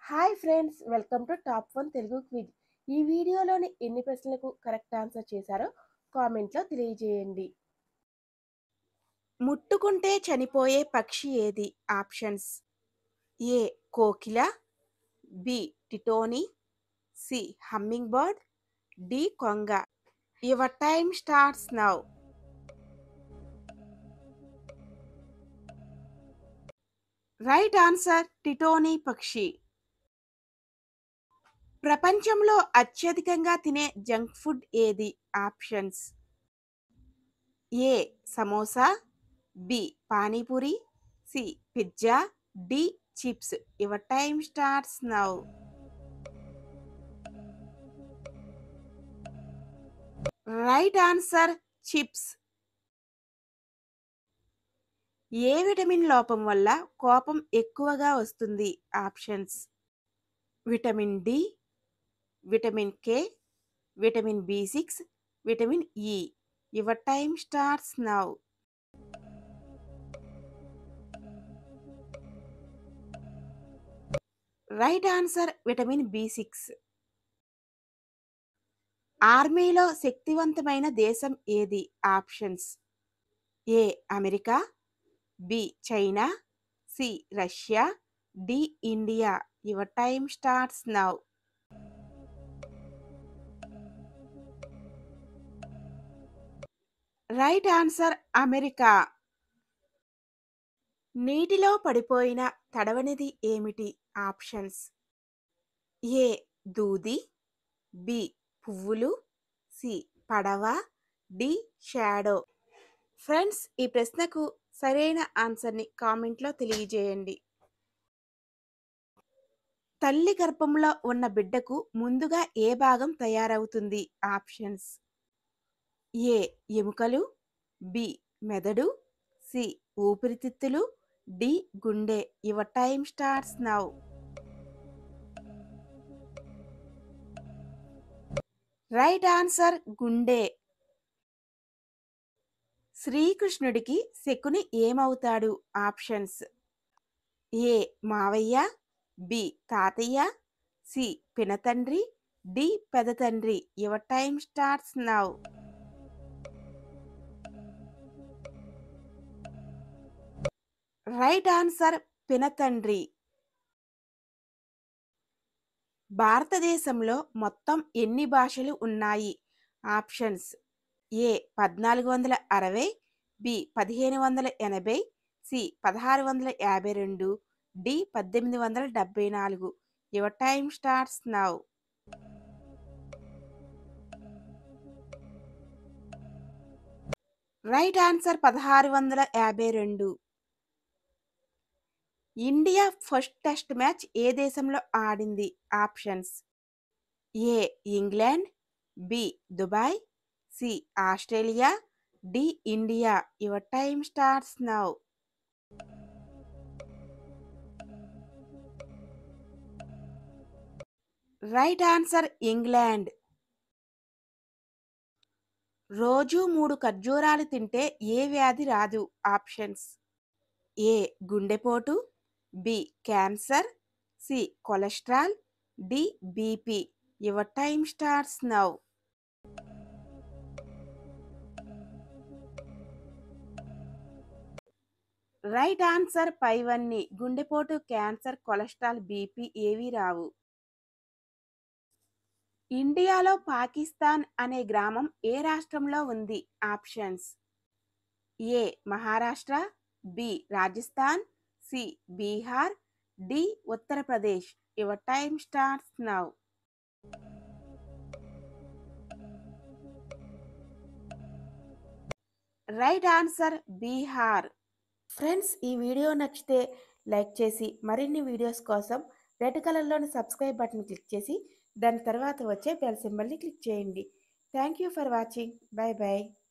Hi friends, welcome to top 1 Telugu quiz. ఈ వీడియోలోని ఎన్ని ప్రశ్నలకు కరెక్ట్ ఆన్సర్ చేశారో కామెంట్లో తెలియజేయండి. ముట్టుకుంటే చనిపోయే పక్షి ఏది? ఆప్షన్స్: ఏ కోకిల, B టిటోని, C humming bird, D కొంగ. Your time starts now. Right answer టిటోని పక్షి. ప్రపంచంలో అత్యధికంగా తినే జంక్ ఫుడ్ ఏది? Options: A samosa, B panipuri, C pizza, D chips. Your time starts now. Right answer chips. A vitamin లోపం వల్ల కోపం ఎక్కువగా వస్తుంది? Options: vitamin D, vitamin K, vitamin B6, vitamin E. Your time starts now. Right answer vitamin B6. ఆర్మీలో శక్తివంతమైన దేశం ఏది? Options: A America, B China, C Russia, D India. Your time starts now. Right answer America. నీటిలో పడిపోయిన తడవనిది ఏమిటి? Options: ఏ దూది, B పువ్వులు, C పడవ, D shadow. Friends, ఈ ప్రశ్నకు సరైన ఆన్సర్ని కామెంట్లో తెలియజేయండి. తల్లి గర్భంలో ఉన్న బిడ్డకు ముందుగా ఏ భాగం తయారవుతుంది? ఆప్షన్స్: ఏ ఎముకలు, బి మెదడు, సి ఊపిరితిత్తులు, డి గుండె. Your time starts now. Right answer గుండె. శ్రీకృష్ణుడికి శకుని ఏమవుతాడు? ఆప్షన్స్: ఏ మావయ్య, బి తాతయ్య, సి పినతండ్రి, డి పెదతండ్రి. Your time starts now. Right answer పినతండ్రి. భారతదేశంలో మొత్తం ఎన్ని భాషలు ఉన్నాయి? Options: A 1460, B 1580, C 1652, D 1874. Your time starts now. Right answer 1652. India first test match ఏ దేశంలో ఆడింది? Options: A England, B Dubai, C Australia, D India. Your time starts now. Right answer England. రోజు 3 ఖర్జూరాలు తింటే ఏ వ్యాధి రాదు? Options: A గుండెపోటు, B cancer, C cholesterol, D BP. Your time starts now. Right answer పైవన్నీ. గుండెపోటు, క్యాన్సర్, కొలెస్ట్రాల్, బీపీ ఏవీ రావు. ఇండియాలో పాకిస్తాన్ అనే గ్రామం ఏ రాష్ట్రంలో ఉంది? Options: A Maharashtra, B Rajasthan, C Bihar, D Uttar Pradesh. Your time starts now. Right answer Bihar. Friends, ఈ వీడియో నచ్చితే లైక్ చేసి మరిన్ని వీడియోస్ కోసం రెడ్ కలర్లోని సబ్స్క్రైబ్ బటన్ క్లిక్ చేసి దాని తర్వాత వచ్చే బెల్ సింబల్ని క్లిక్ చేయండి. Thank you for watching. Bye by.